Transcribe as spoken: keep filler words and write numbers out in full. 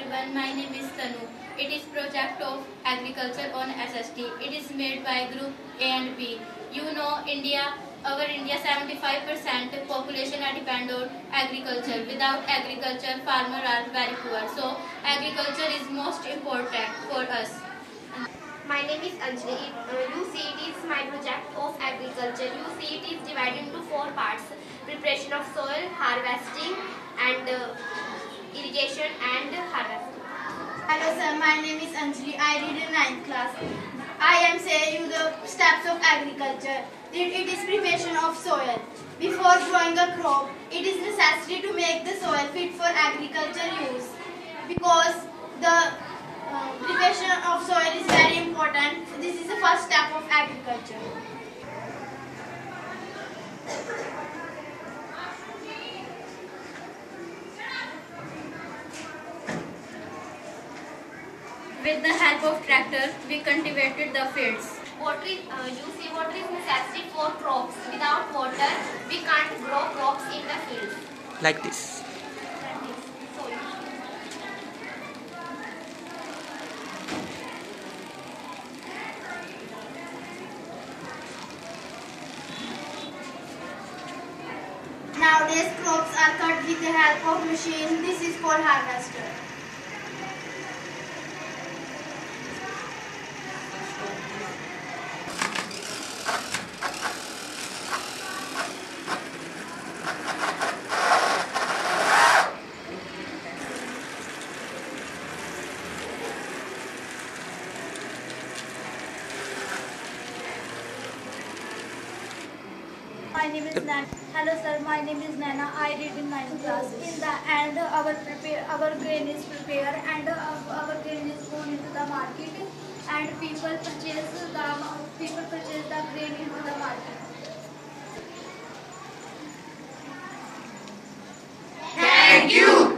everyone, my name is Tanu. It is project of agriculture on S S T. It is made by group A and B. You know India, our India seventy-five percent population are depend on agriculture. Without agriculture, farmers are very poor. So agriculture is most important for us. My name is Anjali. Uh, you see it is my project of agriculture. You see it is divided into four parts. Preparation of soil, harvesting and uh, irrigation and harvesting. Hello sir, my name is Anjali. I read in ninth class. I am saying you the steps of agriculture. It is preparation of soil. Before growing a crop, it is necessary to make the soil fit for agriculture use. Because the uh, preparation of soil is very important. This is the first step of agriculture. With the help of tractor, we cultivated the fields. Water is, uh, you see, water is necessary for crops. Without water, we can't grow crops in the fields. Like this. Like this. Sorry. Nowadays, crops are cut with the help of machine. This is called harvester. My name is Nana. Hello sir, my name is Nana. I read in ninth class. In the end, our prepare, our grain is prepared and uh, our grain is going into the market, and people purchase the people purchase the grain into the market. Thank you.